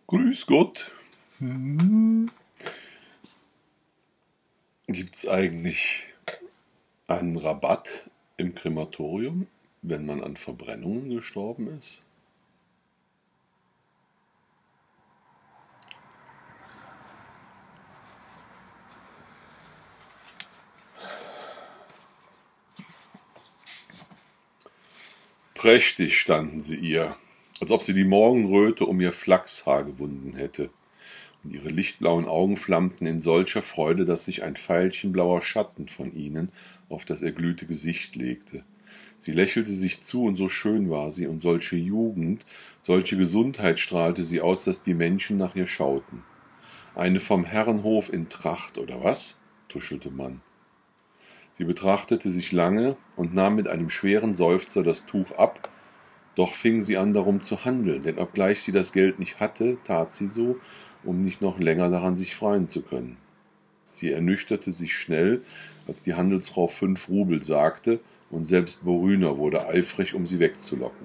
Grüß Gott. Gibt's eigentlich einen Rabatt im Krematorium, wenn man an Verbrennungen gestorben ist? Prächtig standen sie ihr, als ob sie die Morgenröte um ihr Flachshaar gewunden hätte, und ihre lichtblauen Augen flammten in solcher Freude, dass sich ein veilchenblauer Schatten von ihnen auf das erglühte Gesicht legte. Sie lächelte sich zu, und so schön war sie, und solche Jugend, solche Gesundheit strahlte sie aus, dass die Menschen nach ihr schauten. Eine vom Herrenhof in Tracht, oder was? Tuschelte man. Sie betrachtete sich lange und nahm mit einem schweren Seufzer das Tuch ab, doch fing sie an, darum zu handeln, denn obgleich sie das Geld nicht hatte, tat sie so, um nicht noch länger daran sich freuen zu können. Sie ernüchterte sich schnell, als die Handelsfrau 5 Rubel sagte, und selbst Boryna wurde eifrig, um sie wegzulocken.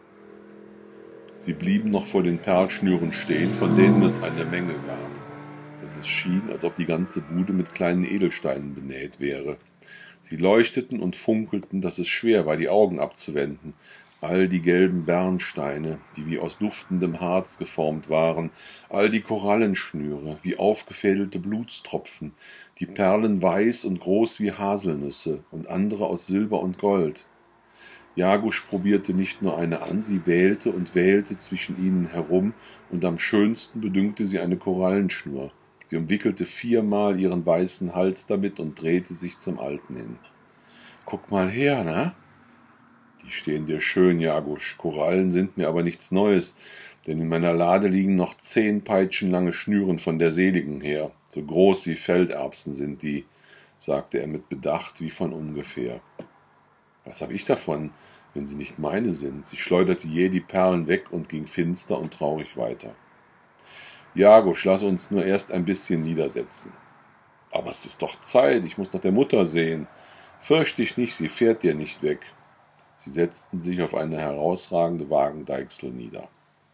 Sie blieben noch vor den Perlschnüren stehen, von denen es eine Menge gab. Es schien, als ob die ganze Bude mit kleinen Edelsteinen benäht wäre. Sie leuchteten und funkelten, dass es schwer war, die Augen abzuwenden. All die gelben Bernsteine, die wie aus duftendem Harz geformt waren, all die Korallenschnüre, wie aufgefädelte Blutstropfen, die Perlen weiß und groß wie Haselnüsse und andere aus Silber und Gold. Jagusch probierte nicht nur eine an, sie wählte und wählte zwischen ihnen herum, und am schönsten bedünkte sie eine Korallenschnur. Sie umwickelte 4-mal ihren weißen Hals damit und drehte sich zum Alten hin. »Guck mal her, na?« »Die stehen dir schön, Jagusch. Korallen sind mir aber nichts Neues, denn in meiner Lade liegen noch 10 peitschenlange Schnüren von der Seligen her. So groß wie Felderbsen sind die«, sagte er mit Bedacht wie von ungefähr. »Was hab ich davon, wenn sie nicht meine sind?« Sie schleuderte jäh die Perlen weg und ging finster und traurig weiter. »Jagusch, lass uns nur erst ein bisschen niedersetzen.« »Aber es ist doch Zeit, ich muss nach der Mutter sehen.« »Fürcht dich nicht, sie fährt dir nicht weg.« Sie setzten sich auf eine herausragende Wagendeichsel nieder.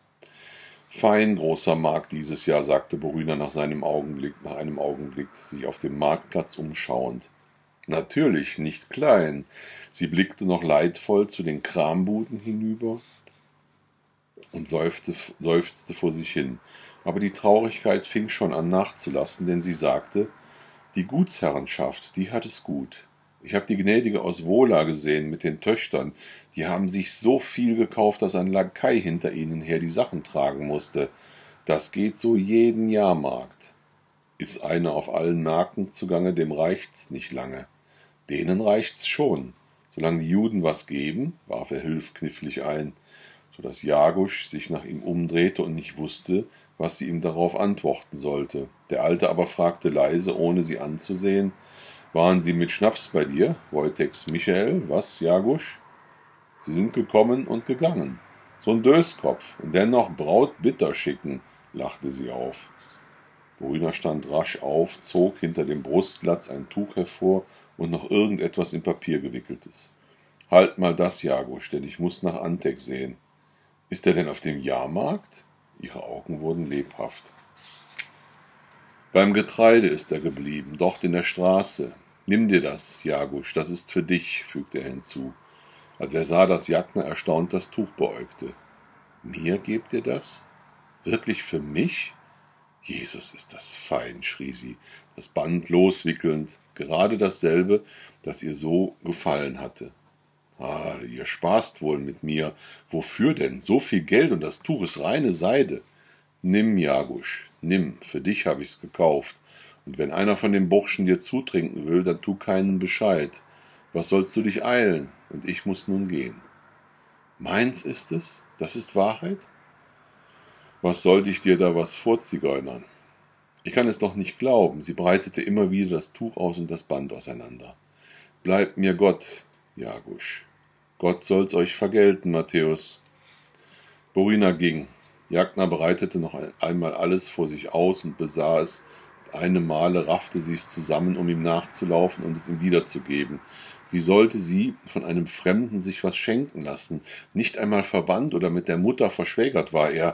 »Fein großer Markt dieses Jahr«, sagte Boryna nach einem Augenblick, sich auf dem Marktplatz umschauend. »Natürlich, nicht klein.« Sie blickte noch leidvoll zu den Krambuden hinüber und seufzte vor sich hin. Aber die Traurigkeit fing schon an nachzulassen, denn sie sagte, »Die Gutsherrenschaft, die hat es gut. Ich habe die Gnädige aus Wola gesehen mit den Töchtern. Die haben sich so viel gekauft, dass ein Lakai hinter ihnen her die Sachen tragen musste. Das geht so jeden Jahrmarkt. Ist einer auf allen Märkten zugange, dem reicht's nicht lange. Denen reicht's schon. Solange die Juden was geben«, warf er hilfknifflig ein, so dass Jagusch sich nach ihm umdrehte und nicht wusste, was sie ihm darauf antworten sollte. Der Alte aber fragte leise, ohne sie anzusehen, »Waren Sie mit Schnaps bei dir, Wojteks Michael, was, Jagusch?« »Sie sind gekommen und gegangen. So 'n Döskopf, und dennoch brautbitter schicken«, lachte sie auf. Boryna stand rasch auf, zog hinter dem Brustlatz ein Tuch hervor und noch irgendetwas in Papier gewickeltes. »Halt mal das, Jagusch, denn ich muß nach Antek sehen.« »Ist er denn auf dem Jahrmarkt?« Ihre Augen wurden lebhaft. »Beim Getreide ist er geblieben, dort in der Straße. Nimm dir das, Jagusch, das ist für dich«, fügte er hinzu, als er sah, dass Jagner erstaunt das Tuch beäugte. »Mir gebt ihr das? Wirklich für mich? Jesus, ist das fein«, schrie sie, das Band loswickelnd, gerade dasselbe, das ihr so gefallen hatte. »Ah, ihr spaßt wohl mit mir. Wofür denn? So viel Geld, und das Tuch ist reine Seide. Nimm, Jagusch, nimm, für dich hab ich's gekauft. Und wenn einer von den Burschen dir zutrinken will, dann tu keinen Bescheid. Was sollst du dich eilen? Und ich muß nun gehen.« »Meins ist es? Das ist Wahrheit?« »Was sollte ich dir da was vorzigeunern? Ich kann es doch nicht glauben.« Sie breitete immer wieder das Tuch aus und das Band auseinander. »Bleibt mir Gott, Jagusch. Gott soll's euch vergelten, Matthäus.« Boryna ging. Jagner breitete noch einmal alles vor sich aus und besah es. Mit einem Male raffte sie es zusammen, um ihm nachzulaufen und es ihm wiederzugeben. Wie sollte sie von einem Fremden sich was schenken lassen? Nicht einmal verwandt oder mit der Mutter verschwägert war er.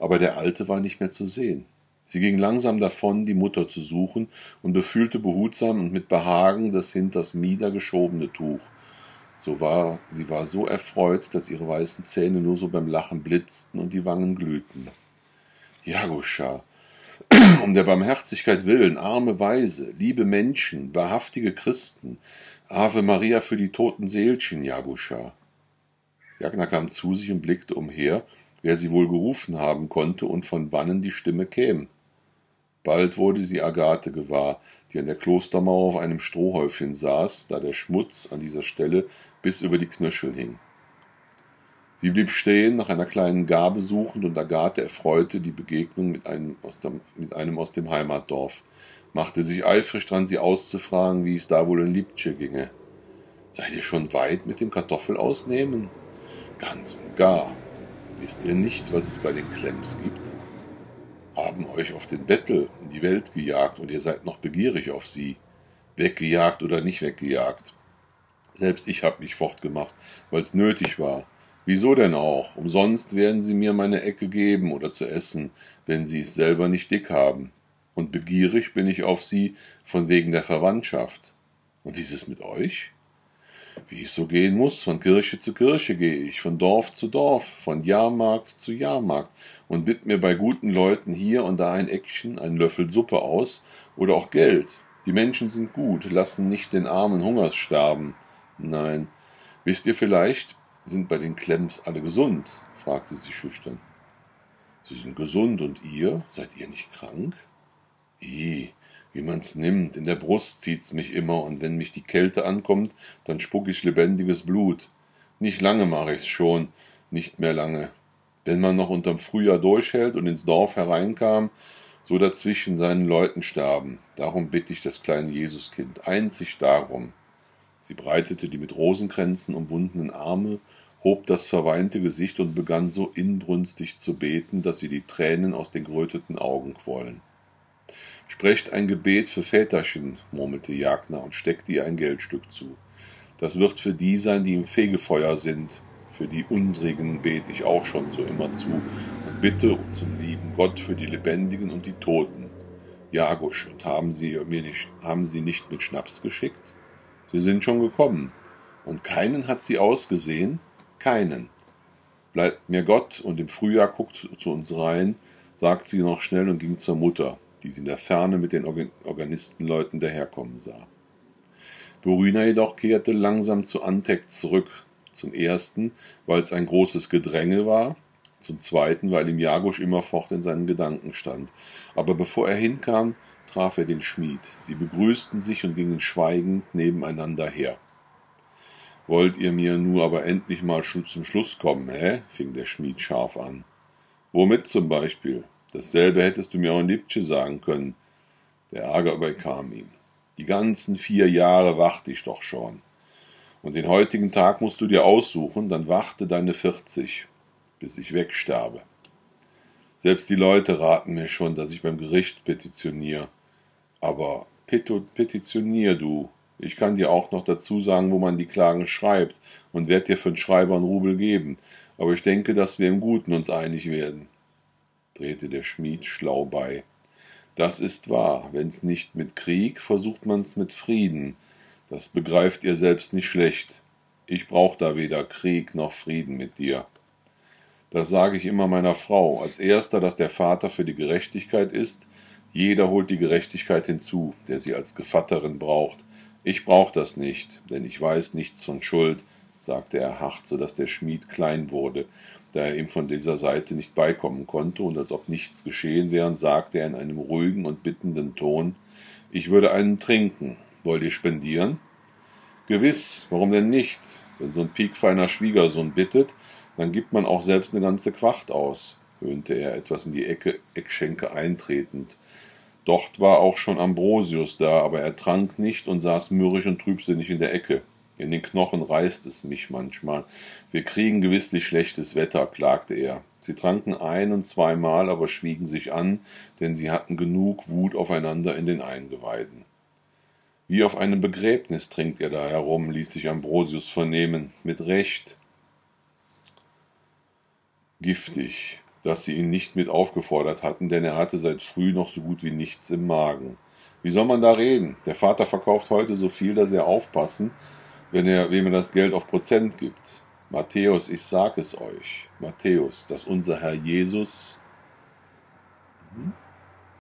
aber der Alte war nicht mehr zu sehen. Sie ging langsam davon, die Mutter zu suchen, und befühlte behutsam und mit Behagen das hinters Mieder geschobene Tuch. Sie war so erfreut, dass ihre weißen Zähne nur so beim Lachen blitzten und die Wangen glühten. Jagoscha, um der Barmherzigkeit willen, arme Waise, liebe Menschen, wahrhaftige Christen, Ave Maria für die toten Seelchen, Jagoscha. Jagna kam zu sich und blickte umher, wer sie wohl gerufen haben konnte und von wannen die Stimme käme. Bald wurde sie Agathe gewahr, die an der Klostermauer auf einem Strohhäufchen saß, da der Schmutz an dieser Stelle bis über die Knöchel hing. Sie blieb stehen, nach einer kleinen Gabe suchend, und Agathe erfreute die Begegnung mit einem aus dem Heimatdorf, machte sich eifrig dran, sie auszufragen, wie es da wohl in Lipce ginge. »Seid ihr schon weit mit dem Kartoffelausnehmen?« »Ganz und gar. Wisst ihr nicht, was es bei den Klemms gibt? Haben euch auf den Bettel in die Welt gejagt, und ihr seid noch begierig auf sie. Weggejagt oder nicht weggejagt. Selbst ich hab mich fortgemacht, weil's nötig war. Wieso denn auch? Umsonst werden sie mir meine Ecke geben oder zu essen, wenn sie es selber nicht dick haben. Und begierig bin ich auf sie von wegen der Verwandtschaft. Und wie ist es mit euch? Wie es so gehen muss, von Kirche zu Kirche gehe ich, von Dorf zu Dorf, von Jahrmarkt zu Jahrmarkt und bitt mir bei guten Leuten hier und da ein Eckchen, einen Löffel Suppe aus oder auch Geld. Die Menschen sind gut, lassen nicht den Armen Hungers sterben. Nein, wisst ihr vielleicht, sind bei den Klemms alle gesund? Fragte sie schüchtern. Sie sind gesund, und ihr? Seid ihr nicht krank? Wie man's nimmt, in der Brust zieht's mich immer, und wenn mich die Kälte ankommt, dann spuck ich lebendiges Blut. Nicht lange mach ich's schon, nicht mehr lange. Wenn man noch unterm Frühjahr durchhält und ins Dorf hereinkam, so dazwischen seinen Leuten sterben. Darum bitt ich das kleine Jesuskind, einzig darum. Sie breitete die mit Rosenkränzen umwundenen Arme, hob das verweinte Gesicht und begann so inbrünstig zu beten, dass sie die Tränen aus den geröteten Augen quollen. »Sprecht ein Gebet für Väterchen«, murmelte Jagna und steckte ihr ein Geldstück zu. »Das wird für die sein, die im Fegefeuer sind. Für die unsrigen bete ich auch schon so immer zu und bitte zum lieben Gott für die Lebendigen und die Toten. Jagusch, und haben Sie nicht mit Schnaps geschickt? Sie sind schon gekommen. Und keinen hat sie ausgesehen? Keinen. Bleibt mir Gott, und im Frühjahr guckt zu uns rein«, sagt sie noch schnell und ging zur Mutter, die sie in der Ferne mit den Organistenleuten daherkommen sah. Burina jedoch kehrte langsam zu Antek zurück. Zum ersten, weil es ein großes Gedränge war, zum zweiten, weil ihm Jagusch immerfort in seinen Gedanken stand. Aber bevor er hinkam, traf er den Schmied. Sie begrüßten sich und gingen schweigend nebeneinander her. »Wollt ihr mir nur aber endlich mal zum Schluss kommen, hä?« fing der Schmied scharf an. »Womit zum Beispiel? Dasselbe hättest du mir auch in Lipce sagen können.« Der Ärger überkam ihn. »Die ganzen 4 Jahre warte ich doch schon. Und den heutigen Tag musst du dir aussuchen, dann warte deine 40, bis ich wegsterbe. Selbst die Leute raten mir schon, dass ich beim Gericht petitioniere. Aber petitionier du. Ich kann dir auch noch dazu sagen, wo man die Klagen schreibt, und werd dir für den Schreiber einen Rubel geben. Aber ich denke, dass wir im Guten uns einig werden«, drehte der Schmied schlau bei. »Das ist wahr. Wenn's nicht mit Krieg, versucht man's mit Frieden. Das begreift ihr selbst nicht schlecht. Ich brauch da weder Krieg noch Frieden mit dir. Das sage ich immer meiner Frau. Als erster, dass der Vater für die Gerechtigkeit ist. Jeder holt die Gerechtigkeit hinzu, der sie als Gevatterin braucht. Ich brauch das nicht, denn ich weiß nichts von Schuld«, sagte er hart, so daß der Schmied klein wurde, da er ihm von dieser Seite nicht beikommen konnte, und als ob nichts geschehen wäre, sagte er in einem ruhigen und bittenden Ton: »Ich würde einen trinken. Wollt ihr spendieren?« »Gewiss, warum denn nicht? Wenn so ein piekfeiner Schwiegersohn bittet, dann gibt man auch selbst eine ganze Quacht aus«, höhnte er, etwas in die Eckschenke eintretend. Dort war auch schon Ambrosius da, aber er trank nicht und saß mürrisch und trübsinnig in der Ecke. »In den Knochen reißt es mich manchmal. Wir kriegen gewisslich schlechtes Wetter«, klagte er. Sie tranken 1- und 2-mal, aber schwiegen sich an, denn sie hatten genug Wut aufeinander in den Eingeweiden. »Wie auf einem Begräbnis trinkt ihr da herum«, ließ sich Ambrosius vernehmen. »Mit Recht. Giftig. dass sie ihn nicht mit aufgefordert hatten, denn er hatte seit früh noch so gut wie nichts im Magen. Wie soll man da reden? Der Vater verkauft heute so viel, dass er aufpassen, wem er das Geld auf Prozent gibt. Matthäus, ich sag es euch, Matthäus, dass unser Herr Jesus